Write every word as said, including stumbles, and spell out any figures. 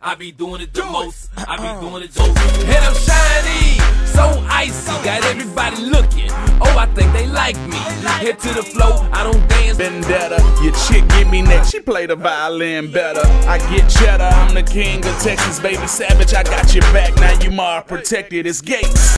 I be doing it the most. I be doing it the most. And I'm shiny, so icy, got everybody looking. Oh, I think they like me. Head to the flow, I don't dance. Vendetta, your chick give me neck, she play the violin better. I get cheddar, I'm the king of Texas, baby savage. I got your back, now you more protected. It's Gates.